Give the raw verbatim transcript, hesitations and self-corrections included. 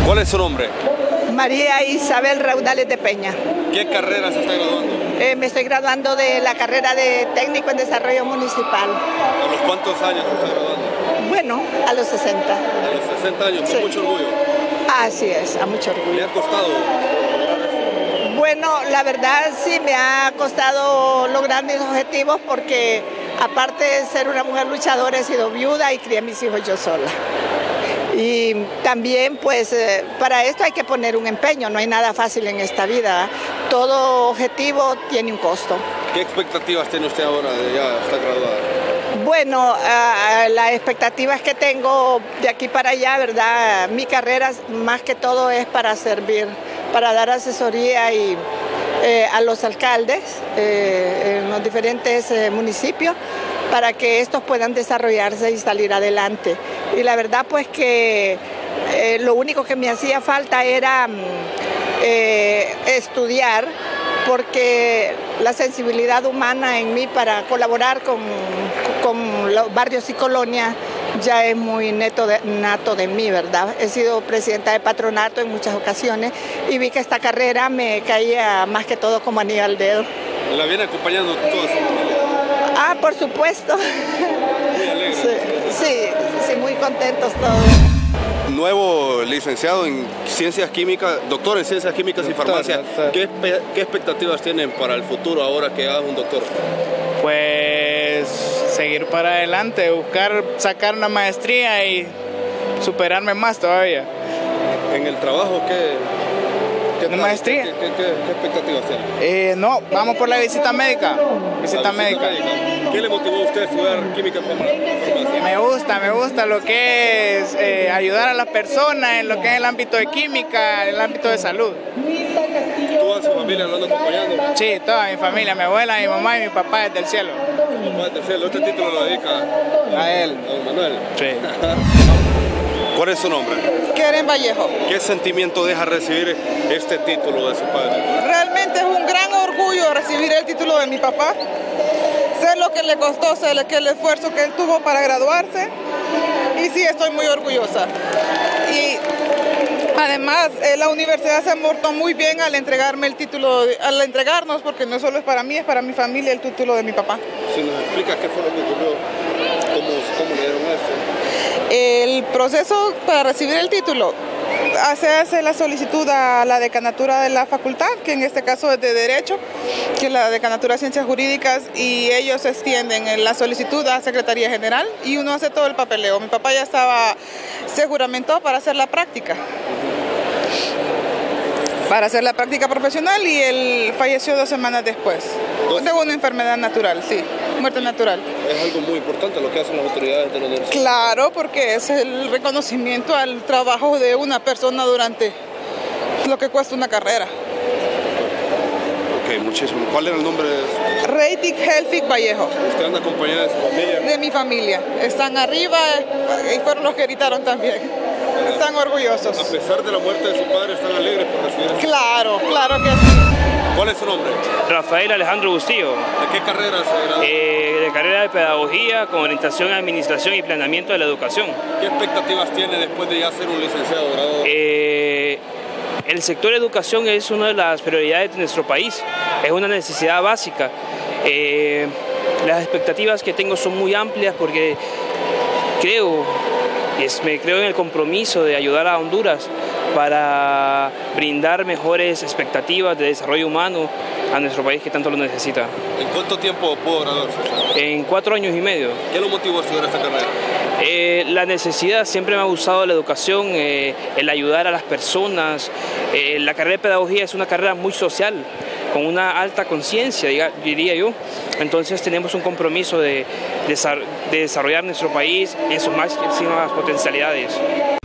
¿Cuál es su nombre? María Isabel Raudales de Peña. ¿Qué carrera se está graduando? Eh, me estoy graduando de la carrera de técnico en desarrollo municipal. ¿A los cuántos años se está graduando? Bueno, a los sesenta. A los sesenta años, con Sí. mucho orgullo. Así es, a mucho ¿Le orgullo. ha costado lograr esto? Bueno, la verdad sí me ha costado lograr mis objetivos porque aparte de ser una mujer luchadora he sido viuda y crié a mis hijos yo sola. Y también pues eh, para esto hay que poner un empeño, no hay nada fácil en esta vida. Todo objetivo tiene un costo. ¿Qué expectativas tiene usted ahora de ya estar graduada? Bueno, uh, las expectativas que tengo de aquí para allá, ¿verdad? Mi carrera más que todo es para servir, para dar asesoría y, eh, a los alcaldes eh, en los diferentes eh, municipios para que estos puedan desarrollarse y salir adelante. Y la verdad pues que eh, lo único que me hacía falta era eh, estudiar, porque la sensibilidad humana en mí para colaborar con, con los barrios y colonias ya es muy neto de, nato de mí, ¿verdad? He sido presidenta de patronato en muchas ocasiones y vi que esta carrera me caía más que todo como anillo al dedo. ¿La viene acompañando toda su familia? Ah, por supuesto. Muy alegre. Sí, sí, sí, muy contentos todos. Nuevo licenciado en Ciencias Químicas, doctor en Ciencias Químicas doctor, y Farmacia. Doctor. ¿Qué, ¿Qué expectativas tienen para el futuro ahora que haga un doctor? Pues seguir para adelante, buscar sacar una maestría y superarme más todavía. ¿En el trabajo qué? ¿Qué ¿Una maestría? ¿Qué, qué, qué, qué expectativas tienen? Eh, no, vamos por la visita médica. Visita, visita médica. médica. ¿Qué le motivó a usted a estudiar química y farmacia? Me gusta, me gusta lo que es eh, ayudar a las personas en lo que es el ámbito de química, el ámbito de salud. ¿Toda su familia lo anda acompañando? Sí, toda mi familia, mi abuela, mi mamá y mi papá desde el cielo. Mi papá desde el cielo. ¿Este título lo dedica a él? A don Manuel. Sí. ¿Cuál es su nombre? Keren Vallejo. ¿Qué sentimiento deja recibir este título de su padre? Realmente es un gran orgullo recibir el título de mi papá. Sé lo que le costó, sé el, el esfuerzo que él tuvo para graduarse y sí estoy muy orgullosa. Y además eh, la universidad se portó muy bien al entregarme el título, al entregarnos, porque no solo es para mí, es para mi familia el título de mi papá. Si nos explica qué fue lo que ocurrió, cómo, cómo le dieron esto. El proceso para recibir el título, se hace la solicitud a la decanatura de la facultad, que en este caso es de Derecho, que es la decanatura de Ciencias Jurídicas, y ellos extienden la solicitud a Secretaría General y uno hace todo el papeleo. Mi papá ya estaba, se juramentó para hacer la práctica. para hacer la práctica profesional y él falleció dos semanas después, de una enfermedad natural, sí, muerte natural. Es algo muy importante lo que hacen las autoridades de la universidad. Claro, porque es el reconocimiento al trabajo de una persona durante lo que cuesta una carrera. Ok, muchísimo. ¿Cuál era el nombre de eso? Reitik Helfig Vallejo. ¿Usted anda acompañada de su familia? De mi familia. Están arriba y fueron los que gritaron también. Están orgullosos. A pesar de la muerte de su padre, ¿están alegres por recibir esto? Claro, claro que sí. ¿Cuál es su nombre? Rafael Alejandro Bustillo. ¿De qué carrera se graduó? Eh, de carrera de Pedagogía con orientación en Administración y Planeamiento de la Educación. ¿Qué expectativas tiene después de ya ser un licenciado graduado? Eh, el sector de educación es una de las prioridades de nuestro país. Es una necesidad básica. Eh, las expectativas que tengo son muy amplias porque creo... Es, me creo en el compromiso de ayudar a Honduras para brindar mejores expectativas de desarrollo humano a nuestro país que tanto lo necesita. ¿En cuánto tiempo pudo graduarse? En cuatro años y medio. ¿Qué lo motivó a estudiar esta carrera? Eh, la necesidad, siempre me ha gustado la educación, eh, el ayudar a las personas. Eh, la carrera de Pedagogía es una carrera muy social, con una alta conciencia, diría yo. Entonces tenemos un compromiso de, de, de desarrollar nuestro país en sus máximas potencialidades.